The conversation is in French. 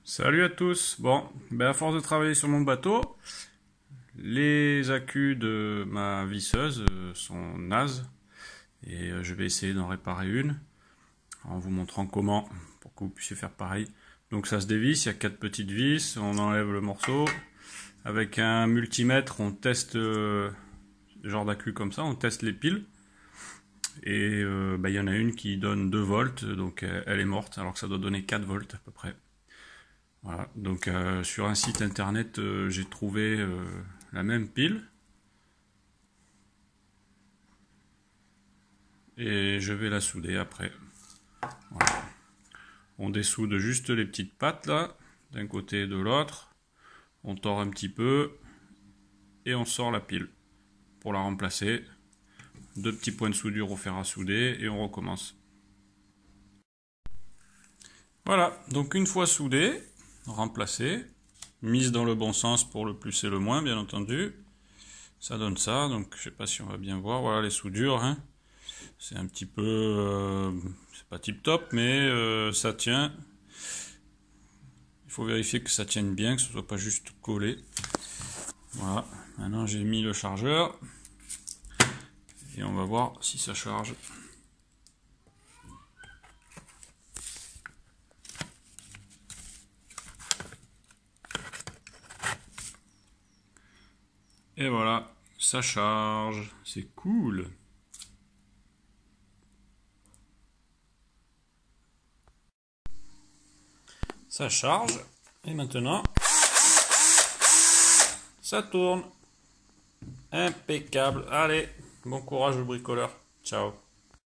Salut à tous. Bon, à force de travailler sur mon bateau, les accus de ma visseuse sont nazes et je vais essayer d'en réparer une en vous montrant comment pour que vous puissiez faire pareil. Donc ça se dévisse, il y a 4 petites vis, on enlève le morceau. Avec un multimètre, on teste ce genre d'accu comme ça, on teste les piles. Et il y en a une qui donne 2 volts, donc elle est morte, alors que ça doit donner 4 volts à peu près. Voilà, donc sur un site internet, j'ai trouvé la même pile. Et je vais la souder après. Voilà. On dessoude juste les petites pattes là, d'un côté et de l'autre. On tord un petit peu et on sort la pile pour la remplacer. 2 petits points de soudure au fer à souder et on recommence. Voilà, donc une fois soudé, remplacé, mise dans le bon sens pour le plus et le moins, bien entendu. Ça donne ça, donc je sais pas si on va bien voir. Voilà les soudures, hein. C'est un petit peu, c'est pas tip top, mais ça tient. Il faut vérifier que ça tienne bien, que ce soit pas juste collé. Voilà, maintenant j'ai mis le chargeur et on va voir si ça charge. Et voilà, ça charge, c'est cool. Ça charge, et maintenant, ça tourne. Impeccable. Allez, bon courage le bricoleur. Ciao.